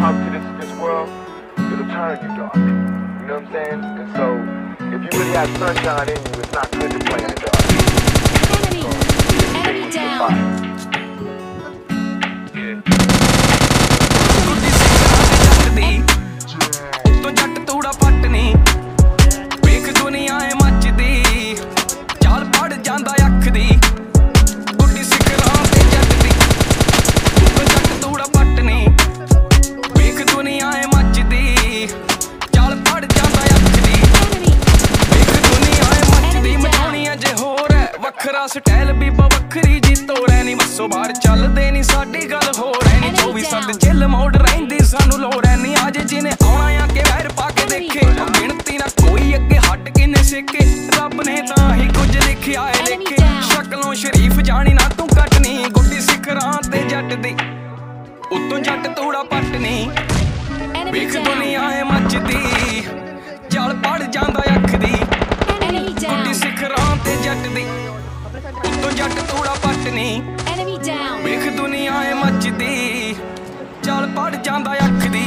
come to this world, it'll turn you dark. You know what I'm saying? And so, if you really have sunshine in you, it's not good to play in the dark. Enemy down. ਉੱਤੋਂ ਜੱਟ ਤੂੜਾ ਪੱਟਨੀ ਵੇਖ ਦੁਨੀਆ ਏ ਮੱਚਦੀ ਚਾਲ ਪੜ ਜਾਂਦਾ ਅੱਖ ਦੀ ਗੁੱਡੀ ਸਿਖਰਾਂ ਤੇ ਜੱਟ ਦੀ ਉੱਤੋਂ ਜੱਟ ਤੂੜਾ ਪੱਟਨੀ ਵੇਖ ਦੁਨੀਆ ਏ ਮੱਚਦੀ ਚਾਲ ਪੜ ਜਾਂਦਾ ਅੱਖ ਦੀ ਵੇਖ ਦੁਨੀਆ ਏ ਮੱਚਦੀ ਮਚਾਉਣੀ ਅਜੇ ਹੋਰ ਹੈ ਵੱਖਰਾ ਸਟਾਈਲ ਬੀਬਾ ਵੱਖਰੀ ਜੀ ਤੋੜੈ ਨੀ ਬੱਸੋਂ ਬਾਹਰ ਚੱਲਦੇ ਨੀ ਸਾਡੀ ਗੱਲ ਹੋਰ ਐ ਨੀ 24/7 ਚਿੱਲ ਮੋੜ ਰਹਿੰਦੀ ਸਾਨੂੰ ਲੋੜ ਐ ਨੀ ਅੱਜ ਜਿਹਨੇ ਆਉਣਾ ਆ ਕੇ ਵੈਰ ਪਾ ਕੇ ਦੇਖੇ ਗਿਣਤੀ ਨਾ ਕੋਈ ਅੱਗੇ ਹੱਟ ਕਿਨੇ ਸੇਕੇ ਰੱਬ ਨੇ ਤਾਂ ਹੀ ਕੁਝ ਲਿਖਿਆ ਏ ਲਿਖੇ ਸ਼ਕਲੋਂ ਸ਼ਰੀਫ ਜਾਣੀ ਨਾ ਤੂੰ ਕੱਟਣੀ ਗੁੱਡੀ ਸਿਖਰਾਂ ਤੇ ਜੱਟ ਦੀ ਉੱਤੋਂ ਜੱਟ ਤੂੜਾ ਪੱਟਨੀ ਵੇਖ ਦੁਨੀਆ ਏ ਮੱਚਦੀ ਜਲ ਪੜ ਜਾਂਦਾ ਅੱਖ ਦੀ ਗੁੱਡੀ ਸਿਖਰਾਂ ਤੇ ਜੱਟ ਦੀ ਉੱਤੋਂ ਜੱਟ ਤੂੜਾ ਪੱਟਨੀ ਵੇਖ ਦੁਨੀਆ ਏ ਮੱਚਦੀ ਚੱਲ ਪੜ ਜਾਂਦਾ ਅੱਖ ਦੀ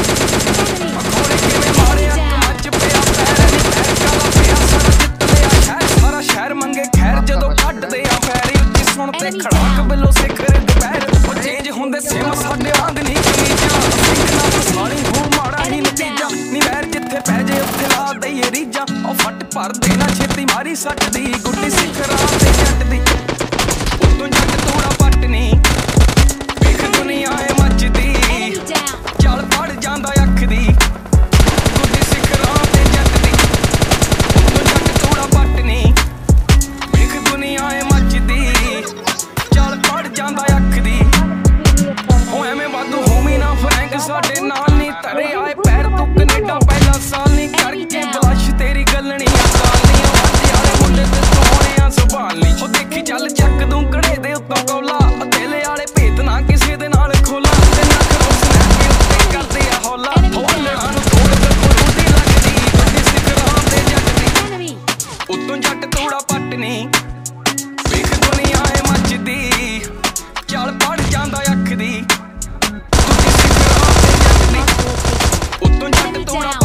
ਅਖੋੜੇ ਕਿਵੇਂ ਮਾਰੇ ਅੱਖ ਮੱਚ ਪਿਆ ਪੈਰ ਨੀ ਪੈਰ ਕਾਲਾ ਪਿਆ ਸਾਰਾ ਜਿੱਤ ਲਿਆ ਸ਼ਹਿਰ ਸਾਰਾ ਸ਼ਹਿਰ ਮੰਗੇ ਖੈਰ ਜਦੋਂ ਕੱਢਦੇ ਆ ਪੈਰੀ ਉੱਚੀ ਸੁਣ ਤੇ ਖੜਾਕ ਬਿੱਲੋ ਸਿਖਰ ਦੁਪਹਿਰ ਉਹ ਚੇਂਜ ਹੁੰਦੇ ਸਿਮ ਸਾਡੇ ਵਾਂਗ ਨਹੀਂ ਕਮੀਜ਼ਾਂ ਸਿੰਘ ਨਾ ਫਸਾਲੀ ਹੋ ਮਾੜਾ ਹੀ ਨਤੀਜਾ ਨੀ ਵੈਰ ਜਿੱਥੇ ਪੈ ਜੇ ਉੱਥੇ ਲਾ ਦਈਏ ਰੀਜਾਂ ਉਹ ਫੱਟ ਭਰ ਦੇਣਾ ਛੇਤੀ ਮਾਰੀ ਸੱਟ ਦੀ ਗੁੱਡੀ ਸਿਖਰਾਂ ਤੇ ਜੱਟ ਦੀ ਉੱਤੋਂ ਜੱਟ ਤੂੜਾ ਪੱਟਨੀ ਵੇਖ ਦੁਨੀਆ ਏ ਮੱਚਦੀ ਚੱਲ ਪੜ ਜਾਂਦਾ ਅੱਖ ਦੀ ਗੁੱਡੀ ਸਿਖਰਾਂ ਤੇ ਜੱਟ ਦੀ ਉੱਤੋਂ ਜੱਟ ਤੂੜਾ ਪੱਟਨੀ ਵੇਖ ਦੁਨੀਆ ਏ ਮੱਚਦੀ ਚੱਲ ਪੜ ਜਾਂਦਾ ਅੱਖ ਦੀ ਹੋ ਐਵੇਂ ਵਾਧੂ ਹੋਮੀ ਨਾ ਫਰੈਂਕ ਸਾਡੇ ਨਾਲ ਨੀ ਧਰੇ ਆਏ ਪੈਰ ਤੂੰ ਕੈਨੇਡਾ ਪਹਿਲਾ ਸਾਲ ਨੀ ਕਰਕੇ ਬਲਸ਼ ਤੇਰੀ ਗੱਲਣੀ ਸਾਲ ਨੀ ਵਾਜੇ ਵਾਲੇ ਮੁੰਡੇ ਤੇ ਸੋਹਣਿਆ ਸੰਭਾਲ ਨੀ ਉਹ ਦੇਖੀ ਚੱਲ ਚੱਕ ਦੂੰ ਕੜੇ ਦੇ ਉੱਤੋਂ ਕੌਲਾ ਦਿਲ ਵਾਲੇ ਭੇਤ ਨਾ ਕਿਸੇ ਦੇ ਨਾਲ ਖੋਲਾ ਤੇ ਨੱਕ ਰੋਸ ਲੈ ਕੇ ਉੱਤੇ ਕਰਦੇ ਆ ਹੌਲਾ ਹੌਲਣਾ ਨੂੰ ਤੋੜ ਕੇ ਰੋਟੀ ਲੱਗਦੀ ਵੱਡੀ ਸਿਖਰਾਂ ਤੇ ਜੱਟ ਦੀ ਉੱਤੋਂ ਜੱਟ ਤੂੜਾ ਪੱਟਨੀ ਵੇਖ ਦੁਨੀਆ ਏ ਮੱਚਦੀ ਚੱਲ ਪੜ ਜਾਂਦਾ ਅੱਖ ਦੀ ਵੱਡੀ ਸਿਖਰਾਂ ਤੇ ਜੱਟ ਦੀ ਉੱਤੋਂ ਜੱਟ ਤੂੜਾ